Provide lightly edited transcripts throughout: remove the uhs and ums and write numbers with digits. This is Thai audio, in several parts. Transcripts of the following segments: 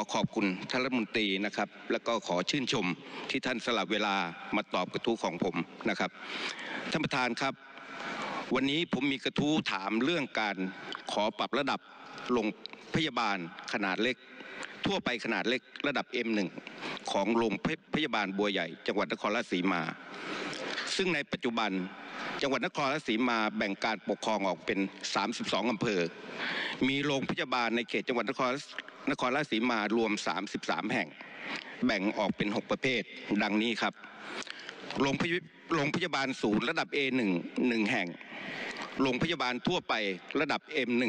ขอบคุณท่านรัฐมนตรีนะครับแล้วก็ขอชื่นชมที่ท่านสละเวลามาตอบกระทู้ของผมนะครับท่านประธานครับวันนี้ผมมีกระทู้ถามเรื่องการขอปรับระดับโรงพยาบาลขนาดเล็กทั่วไปขนาดเล็กระดับ M1 ของโรงพยาบาลบัวใหญ่จังหวัดนครราชสีมาซึ่งในปัจจุบันจังหวัดนครราชสีมาแบ่งการปกครองออกเป็น32อำเภอมีโรงพยาบาลในเขตจังหวัดนครราชสีมารวม33แห่งแบ่งออกเป็น6ประเภทดังนี้ครับโรงพยาบาลศูนย์ระดับ A1 1แห่งโรงพยาบาลทั่วไประดับ M1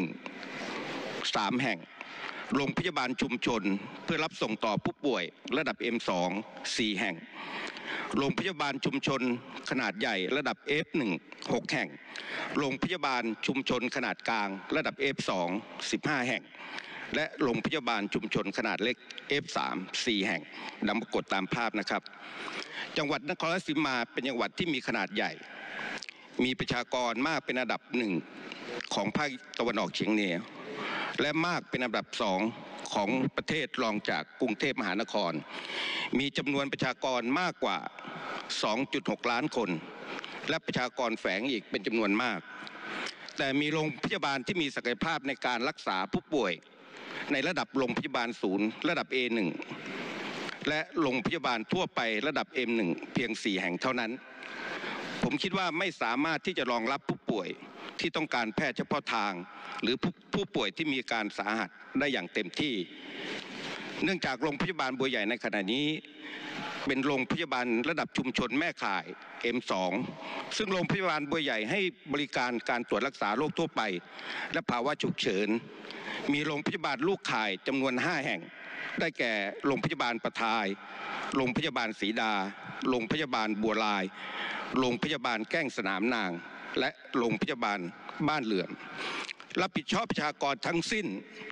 3แห่งโรงพยาบาลชุมชนเพื่อรับส่งต่อผู้ป่วยระดับ M2 4แห่งโรงพยาบาลชุมชนขนาดใหญ่ระดับ F1 6แห่งโรงพยาบาลชุมชนขนาดกลางระดับ F2 15แห่งและโรงพยาบาลชุมชนขนาดเล็ก F3 4แห่งดังปรากฏตามภาพนะครับจังหวัดนครราชสีมาเป็นจังหวัดที่มีขนาดใหญ่มีประชากรมากเป็นอันดับ1ของภาคตะวันออกเฉียงเหนือและมากเป็นอันดับ2ของประเทศรองจากกรุงเทพมหานครมีจำนวนประชากรมากกว่า 2.6 ล้านคนและประชากรแฝงอีกเป็นจำนวนมากแต่มีโรงพยาบาลที่มีศักยภาพในการรักษาผู้ป่วยในระดับโรงพยาบาลศูนย์ระดับ A1 และโรงพยาบาลทั่วไประดับ M1 เพียง4แห่งเท่านั้นผมคิดว่าไม่สามารถที่จะรองรับผู้ป่วยที่ต้องการแพทย์เฉพาะทางหรือผู้ป่วยที่มีอาการสาหัสได้อย่างเต็มที่เนื่องจากโรงพยาบาลบัวใหญ่ในขณะนี้เป็นโรงพยาบาลระดับชุมชนแม่ข่าย M2 ซึ่งโรงพยาบาลบัวใหญ่ให้บริการการตรวจรักษาโรคทั่วไปและภาวะฉุกเฉินมีโรงพยาบาลลูกข่ายจำนวน5แห่งได้แก่โรงพยาบาลประทายโรงพยาบาลศรีดาโรงพยาบาลบัวลายโรงพยาบาลแก้งสนามนางและโรงพยาบาลบ้านเหลื่อมรับผิดชอบประชากรทั้งสิ้น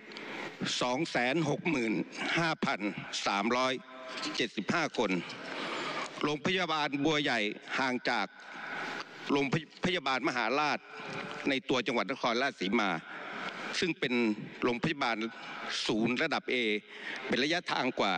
265,375 คนโรงพยาบาลบัวใหญ่ห่างจากโรงพยาบาลมหาราชในตัวจังหวัดนครราชสีมาซึ่งเป็นโรงพยาบาลศูนย์ระดับ A เป็นระยะทางกว่า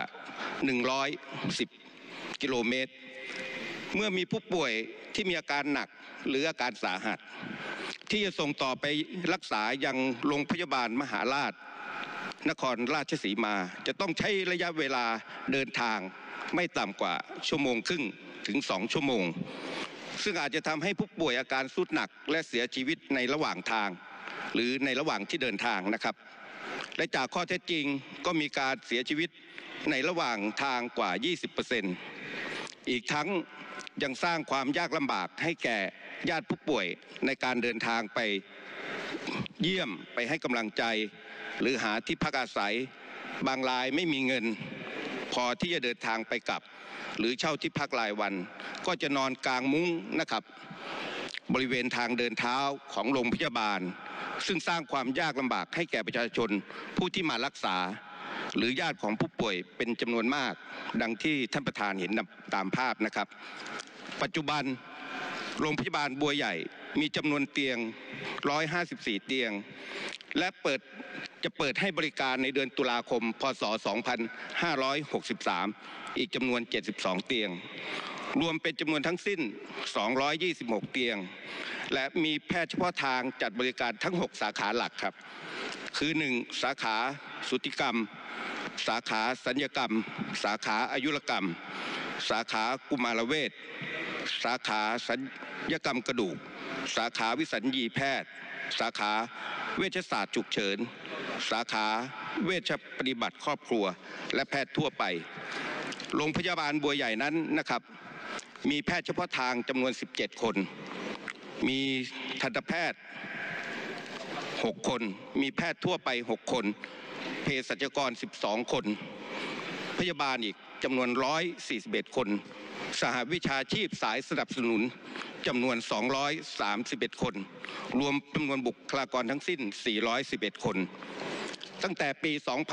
110กิโลเมตรเมื่อมีผู้ป่วยที่มีอาการหนักหรืออาการสาหัสที่จะส่งต่อไปรักษายังโรงพยาบาลมหาราชนครราชสีมาจะต้องใช้ระยะเวลาเดินทางไม่ต่ำกว่า1.5 ชั่วโมงถึง2 ชั่วโมงซึ่งอาจจะทำให้ผู้ป่วยอาการทรุดหนักและเสียชีวิตในระหว่างทางหรือในระหว่างที่เดินทางนะครับและจากข้อเท็จจริงก็มีการเสียชีวิตในระหว่างทางกว่า 20% อีกทั้งยังสร้างความยากลำบากให้แก่ญาติผู้ป่วยในการเดินทางไปเยี่ยมไปให้กำลังใจหรือหาที่พักอาศัยบางรายไม่มีเงินพอที่จะเดินทางไปกลับหรือเช่าที่พักรายวันก็จะนอนกลางมุ้งนะครับบริเวณทางเดินเท้าของโรงพยาบาลซึ่งสร้างความยากลำบากให้แก่ประชาชนผู้ที่มารักษาหรือญาติของผู้ป่วยเป็นจำนวนมากดังที่ท่านประธานเห็นตามภาพนะครับปัจจุบันโรงพยาบาลบัวใหญ่มีจำนวนเตียง154เตียงและจะเปิดให้บริการในเดือนตุลาคมพ.ศ. 2563อีกจำนวน72เตียงรวมเป็นจำนวนทั้งสิ้น226เตียงและมีแพทย์เฉพาะทางจัดบริการทั้ง6สาขาหลักครับคือ1สาขาสูติกรรมสาขาศัลยกรรมสาขาอายุรกรรมสาขากุมารเวชสาขาศัลยกรรมกระดูกสาขาวิสัญญีแพทย์สาขาเวชศาสตร์ฉุกเฉินสาขาเวชปฏิบัติครอบครัวและแพทย์ทั่วไปโรงพยาบาลบัวใหญ่นั้นนะครับมีแพทย์เฉพาะทางจำนวน17คนมีทันตแพทย์6คนมีแพทย์ทั่วไป6คนเภสัชกร12คนพยาบาลอีกจำนวน141คนสหวิชาชีพสายสนับสนุนจำนวน231คนรวมจำนวนบุคลากรทั้งสิ้น411คนตั้งแต่ปี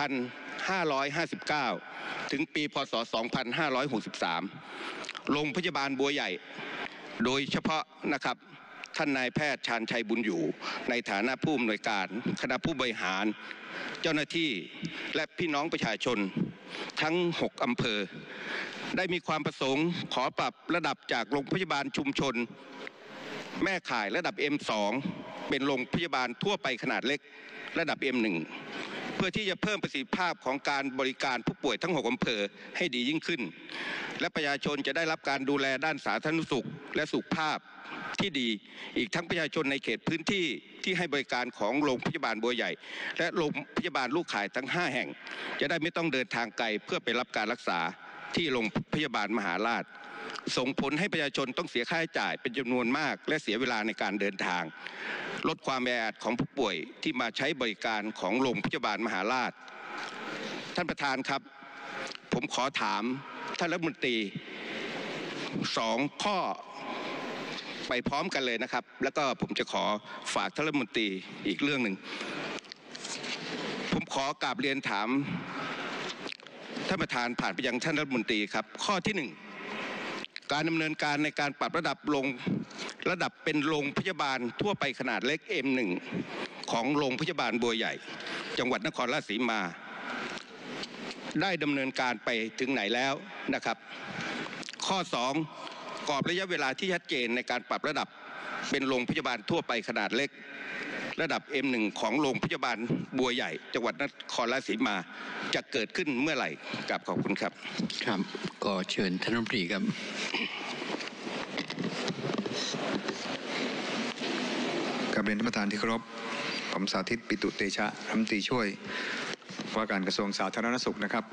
2559ถึงปีพ.ศ. 2563โรงพยาบาลบัวใหญ่โดยเฉพาะนะครับท่านนายแพทย์ชาญชัยบุญอยู่ในฐานะผู้อำนวยการคณะผู้บริหารเจ้าหน้าที่และพี่น้องประชาชนทั้ง6อำเภอได้มีความประสงค์ขอปรับระดับจากโรงพยาบาลชุมชนแม่ข่ายระดับ M2 เป็นโรงพยาบาลทั่วไปขนาดเล็กระดับ M1 เพื่อที่จะเพิ่มประสิทธิภาพของการบริการผู้ป่วยทั้ง6อำเภอให้ดียิ่งขึ้นและประชาชนจะได้รับการดูแลด้านสาธารณสุขและสุขภาพที่ดีอีกทั้งประชาชนในเขตพื้นที่ที่ให้บริการของโรงพยาบาลบัวใหญ่และโรงพยาบาลลูกข่ายทั้ง5แห่งจะได้ไม่ต้องเดินทางไกลเพื่อไปรับการรักษาที่โรงพยาบาลมหาราชส่งผลให้ประชาชนต้องเสียค่าใช้จ่ายเป็นจำนวนมากและเสียเวลาในการเดินทางลดความแออัดของผู้ป่วยที่มาใช้บริการของโรงพยาบาลมหาราชท่านประธานครับผมขอถามท่านรัฐมนตรี2ข้อไปพร้อมกันเลยนะครับแล้วก็ผมจะขอฝากท่านรัฐมนตรีอีกเรื่องหนึ่งผมขอกราบเรียนถามท่านประธานผ่านไปยังท่านรัฐมนตรีครับข้อที่1การดำเนินการในการปรับระดับเป็นโรงพยาบาลทั่วไปขนาดเล็ก M1 ของโรงพยาบาลบัวใหญ่จังหวัดนครราชสีมาได้ดำเนินการไปถึงไหนแล้วนะครับข้อ2กรอบระยะเวลาที่ชัดเจนในการปรับระดับเป็นโรงพยาบาลทั่วไปขนาดเล็กระดับ M1 ของโรงพยาบาลบัวใหญ่จังหวัดนครราชสีมาจะเกิดขึ้นเมื่อไหร่กราบขอบคุณครับครับก็เชิญท่านรัฐมนตรีครับกราบเรียนท่านประธานที่เคารพผมสาธิตปิตุเตชะรัฐมนตรีช่วยว่าการกระทรวงสาธารณสุขนะครับ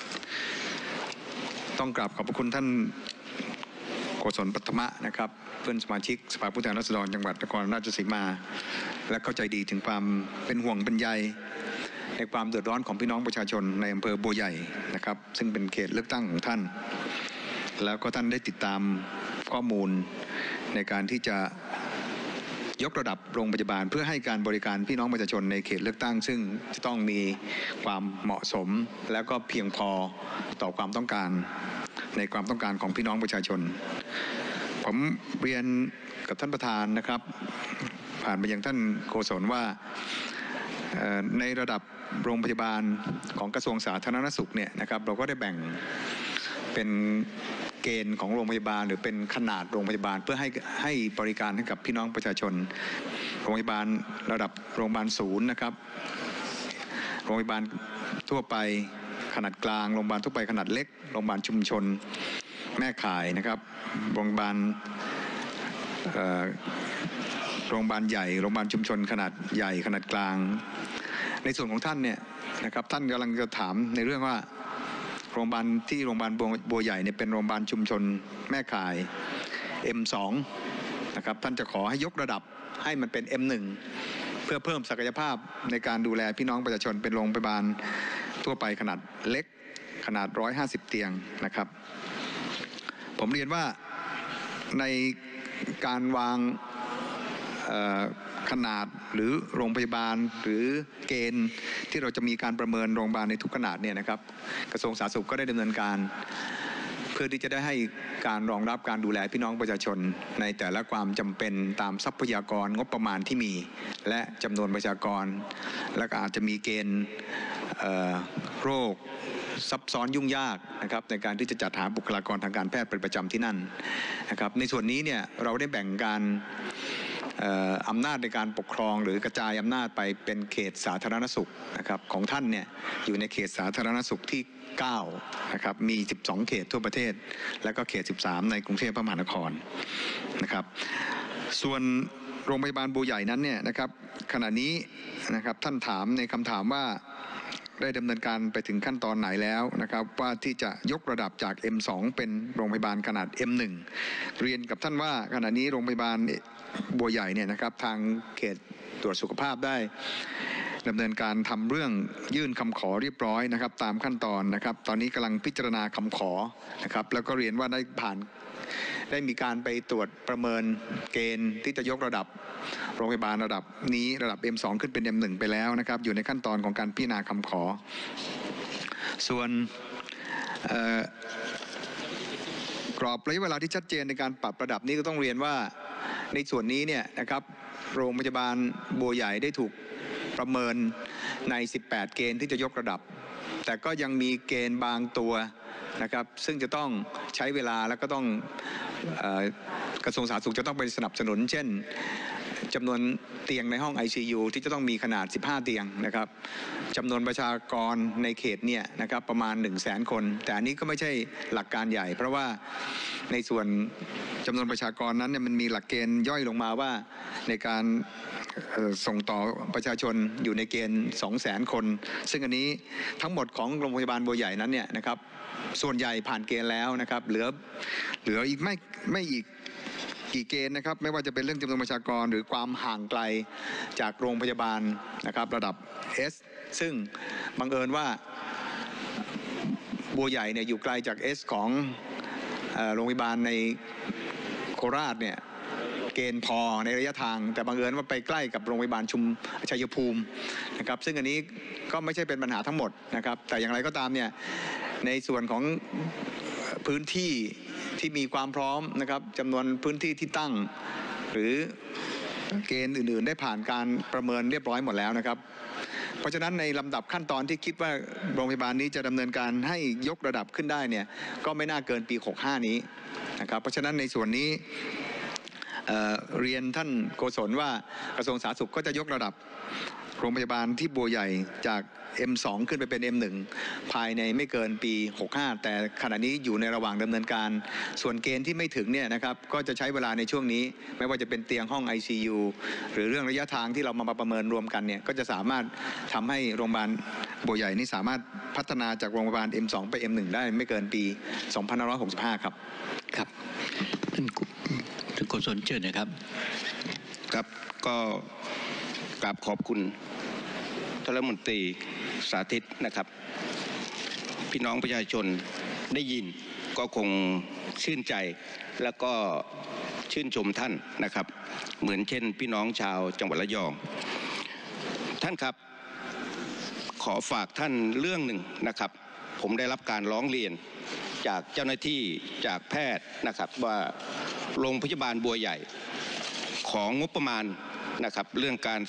ต้องกราบขอบพระคุณท่านโกศลปัทมะนะครับเพื่อนสมาชิกสภาผู้แทนราษฎรจังหวัดนครราชสีมาและเข้าใจดีถึงความเป็นห่วงเป็นใยในความเดือดร้อนของพี่น้องประชาชนในอำเภอบัวใหญ่นะครับซึ่งเป็นเขตเลือกตั้งของท่านแล้วก็ท่านได้ติดตามข้อมูลในการที่จะยกระดับโรงพยาบาลเพื่อให้การบริการพี่น้องประชาชนในเขตเลือกตั้งซึ่งจะต้องมีความเหมาะสมแล้วก็เพียงพอต่อความต้องการในความต้องการของพี่น้องประชาชนผมเรียนกับท่านประธานนะครับผ่านไปยังท่านโกศลว่าในระดับโรงพยาบาลของกระทรวงสาธารณสุขเนี่ยนะครับเราก็ได้แบ่งเป็นเกณฑ์ของโรงพยาบาลหรือเป็นขนาดโรงพยาบาลเพื่อให้บริการให้กับพี่น้องประชาชนโรงพยาบาลระดับโรงพยาบาลศูนย์นะครับโรงพยาบาลทั่วไปขนาดกลางโรงพยาบาลทั่วไปขนาดเล็กโรงพยาบาลชุมชนแม่ข่ายนะครับโรงพยาบาลใหญ่โรงพยาบาลชุมชนขนาดใหญ่ขนาดกลางในส่วนของท่านเนี่ยนะครับท่านกำลังจะถามในเรื่องว่าโรงพยาบาลบัวใหญ่เนี่ยเป็นโรงพยาบาลชุมชนแม่ข่าย M2 นะครับท่านจะขอให้ยกระดับให้มันเป็น M1 เพื่อเพิ่มศักยภาพในการดูแลพี่น้องประชาชนเป็นโรงพยาบาลทั่วไปขนาดเล็กขนาด150เตียงนะครับผมเรียนว่าในการวางขนาดหรือโรงพยาบาลหรือเกณฑ์ที่เราจะมีการประเมินโรงพยาบาลในทุกขนาดเนี่ยนะครับกระทรวงสาธารณสุขก็ได้ดำเนินการเพื่อที่จะได้ให้การรองรับการดูแลพี่น้องประชาชนในแต่ละความจำเป็นตามทรัพยากรงบประมาณที่มีและจำนวนประชากรและก็อาจจะมีเกณฑ์โรคซับซ้อนยุ่งยากนะครับในการที่จะจัดหาบุคลากรทางการแพทย์เป็นประจำที่นั่นนะครับในส่วนนี้เนี่ยเราได้แบ่งการอำนาจในการปกครองหรือกระจายอำนาจไปเป็นเขตสาธารณสุขนะครับของท่านเนี่ยอยู่ในเขตสาธารณสุขที่9นะครับมี12เขตทั่วประเทศและก็เขต13ในกรุงเทพมหานครนะครับส่วนโรงพยาบาลบัวใหญ่นั้นเนี่ยนะครับขณะนี้นะครับท่านถามในคำถามว่าได้ดำเนินการไปถึงขั้นตอนไหนแล้วนะครับว่าที่จะยกระดับจาก M2 เป็นโรงพยาบาลขนาด M1 เรียนกับท่านว่าขณะนี้โรงพยาบาลบัวใหญ่เนี่ยนะครับทางเขตตรวจสุขภาพได้ดำเนินการทำเรื่องยื่นคำขอเรียบร้อยนะครับตามขั้นตอนนะครับตอนนี้กำลังพิจารณาคำขอนะครับแล้วก็เรียนว่าได้มีการไปตรวจประเมินเกณฑ์ที่จะยกระดับโรงพยาบาลระดับนี้ระดับ M2 ขึ้นเป็น M1 ไปแล้วนะครับอยู่ในขั้นตอนของการพิจารณาคำขอส่วนกรอบระยะเวลาที่ชัดเจนในการปรับระดับนี้ก็ต้องเรียนว่าในส่วนนี้เนี่ยนะครับโรงพยาบาลบัวใหญ่ได้ถูกประเมินใน 18 เกณฑ์ที่จะยกระดับ แต่ก็ยังมีเกณฑ์บางตัวนะครับซึ่งจะต้องใช้เวลาแล้วก็ต้องกระทรวงสาธารณสุขจะต้องไปสนับสนุนเช่นจำนวนเตียงในห้อง ICU ที่จะต้องมีขนาด 15 เตียงนะครับจำนวนประชากรในเขตเนี่ยนะครับประมาณ 100,000 คน แต่อันนี้ก็ไม่ใช่หลักการใหญ่ เพราะว่าในส่วนจำนวนประชากรนั้นเนี่ยมันมีหลักเกณฑ์ย่อยลงมาว่าในการส่งต่อประชาชนอยู่ในเกณฑ์ 200,000 คนซึ่งอันนี้ทั้งหมดของโรงพยาบาลบัวใหญ่นั้นเนี่ยนะครับส่วนใหญ่ผ่านเกณฑ์แล้วนะครับเหลืออีกไม่อีกกี่เกณฑ์นะครับไม่ว่าจะเป็นเรื่องจำนวนประชากรหรือความห่างไกลจากโรงพยาบาลนะครับระดับ S ซึ่งบังเอิญว่าบัวใหญ่เนี่ยอยู่ไกลจาก S ของโรงพยาบาลในโคราชเนี่ยเกณฑ์พอในระยะทางแต่บังเอิญว่าไปใกล้กับโรงพยาบาลชัยภูมินะครับซึ่งอันนี้ก็ไม่ใช่เป็นปัญหาทั้งหมดนะครับแต่อย่างไรก็ตามเนี่ยในส่วนของพื้นที่ที่มีความพร้อมนะครับจำนวนพื้นที่ที่ตั้งหรือเกณฑ์อื่นๆได้ผ่านการประเมินเรียบร้อยหมดแล้วนะครับเพราะฉะนั้นในลำดับขั้นตอนที่คิดว่าโรงพยาบาลนี้จะดำเนินการให้ยกระดับขึ้นได้เนี่ยก็ไม่น่าเกินปี 65 นี้นะครับเพราะฉะนั้นในส่วนนี้เรียนท่านโกศลว่ากระทรวงสาธารณสุขก็จะยกระดับโรงพยาบาลที่บัวใหญ่จาก M2 ขึ้นไปเป็น M1 ภายในไม่เกินปี 65 แต่ขณะนี้อยู่ในระหว่างดำเนินการส่วนเกณฑ์ที่ไม่ถึงเนี่ยนะครับก็จะใช้เวลาในช่วงนี้ไม่ว่าจะเป็นเตียงห้อง ICU หรือเรื่องระยะทางที่เรามาประเมินรวมกันเนี่ยก็จะสามารถทำให้โรงพยาบาลบัวใหญ่นี้สามารถพัฒนาจากโรงพยาบาล M2 ไป M1 ได้ไม่เกินปี 2565 ครับครับท่านโกศลเชิญนะครับครับก็กราบขอบคุณท่านรัฐมนตรีสาธิตนะครับพี่น้องประชาชนได้ยินก็คงชื่นใจแล้วก็ชื่นชมท่านนะครับเหมือนเช่นพี่น้องชาวจังหวัดระยองท่านครับขอฝากท่านเรื่องหนึ่งนะครับผมได้รับการร้องเรียนจากเจ้าหน้าที่จากแพทย์นะครับว่าโรงพยาบาลบัวใหญ่ของงบประมาณนะครับเรื่องการ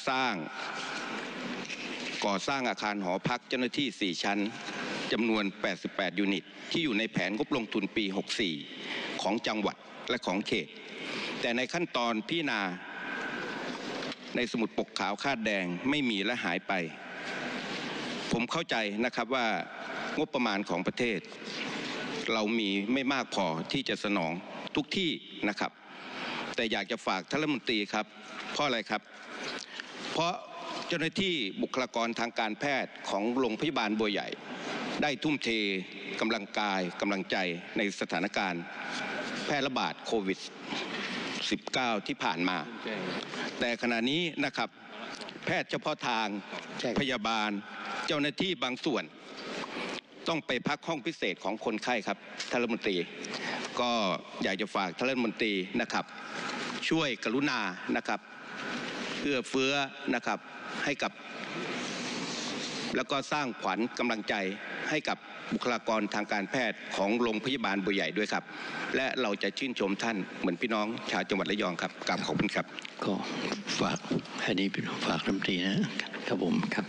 ก่อสร้างอาคารหอพักเจ้าหน้าที่4ชั้นจำนวน88ยูนิตที่อยู่ในแผนงบลงทุนปี64ของจังหวัดและของเขตแต่ในขั้นตอนพิจารณาในสมุดปกขาวคาดแดงไม่มีและหายไปผมเข้าใจนะครับว่างบประมาณของประเทศเรามีไม่มากพอที่จะสนองทุกที่นะครับแต่อยากจะฝากท่านรัฐมนตรีครับเพราะอะไรครับเพราะเจ้าหน้าที่บุคลากรทางการแพทย์ของโรงพยาบาลบัวใหญ่ได้ทุ่มเทกำลังกายกำลังใจในสถานการณ์แพร่ระบาดโควิด -19 ที่ผ่านมาแต่ขณะนี้นะครับแพทย์เฉพาะทางพยาบาลเจ้าหน้าที่บางส่วนต้องไปพักห้องพิเศษของคนไข้ครับท่านรัฐมนตรีก็อยากจะฝากท่านรัฐมนตรีนะครับช่วยกรุณานะครับเอื้อเฟื้อนะครับให้กับแล้วก็สร้างขวัญกำลังใจให้กับบุคลากรทางการแพทย์ของโรงพยาบาลบัวใหญ่ด้วยครับและเราจะชื่นชมท่านเหมือนพี่น้องชาวจังหวัดระยองครับกราบขอบคุณครับก็ฝากอันนี้เป็นฝากรัฐมนตรีนะครับผมครับ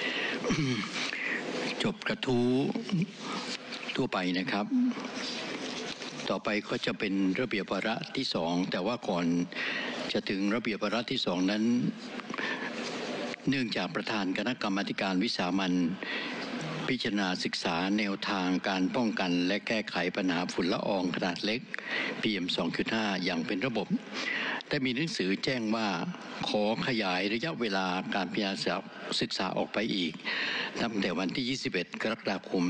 จบกระทู้ทั่วไปนะครับต่อไปก็จะเป็นระเบียบวาระที่2แต่ว่าก่อนจะถึงระเบียบวาระที่2นั้นเนื่องจากประธานคณะกรรมาการวิสามัญพิจารณาศึกษาแนวทางการป้องกันและแก้ไขปัญหาฝุ่นละอองขนาดเล็ก PM 2.5 อย่างเป็นระบบได้มีหนังสือแจ้งว่าขอขยายระยะเวลาการพิจารณาศึกษาออกไปอีกตั้งแต่วันที่ 21 กรกฎาคม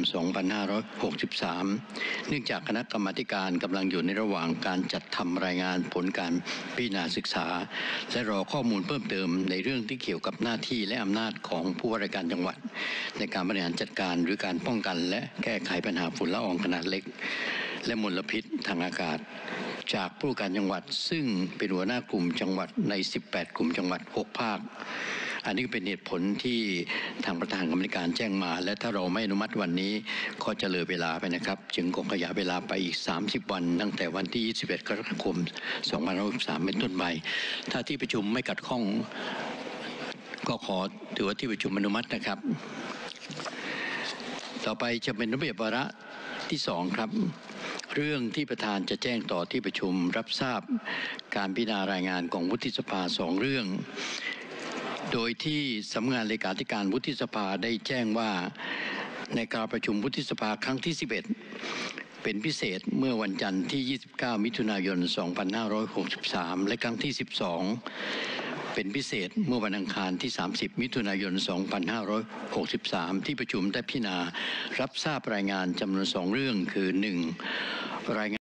2563 เนื่องจากคณะกรรมาการกำลังอยู่ในระหว่างการจัดทำรายงานผลการพิจารณาศึกษาและรอข้อมูลเพิ่มเติมในเรื่องที่เกี่ยวกับหน้าที่และอำนาจของผู้ว่าราชการจังหวัดในการบริหารจัดการหรือการป้องกันและแก้ไขปัญหาฝุ่นละอองขนาดเล็กและมลพิษทางอากาศจากผู้ว่าการจังหวัดซึ่งเป็นหัวหน้ากลุ่มจังหวัดใน18กลุ่มจังหวัด6ภาคอันนี้เป็นเหตุผลที่ทางประธานกรรมการแจ้งมา และถ้าเราไม่อนุมัติวันนี้ก็จะเลยเวลาไปนะครับจึงคงขยายเวลาไปอีก30 วันตั้งแต่วันที่21 กรกฎาคม 2563 เป็นต้นไปถ้าที่ประชุมไม่ขัดข้องก็ขอถือว่าที่ประชุมอนุมัตินะครับต่อไปจะเป็นระเบียบวาระที่2ครับเรื่องที่ประธานจะแจ้งต่อที่ประชุมรับทราบการพิจารณารายงานของวุฒิสภา2เรื่องโดยที่สำนักงานเลขาธิการวุฒิสภาได้แจ้งว่าในการประชุมวุฒิสภาครั้งที่11เป็นพิเศษเมื่อวันจันทร์ที่29 มิถุนายน 2563และครั้งที่12เป็นพิเศษเมื่อวันอังคารที่30 มิถุนายน 2563ที่ประชุมได้พิจารณารับทราบรายงานจำนวน2เรื่องคือ1รายงาน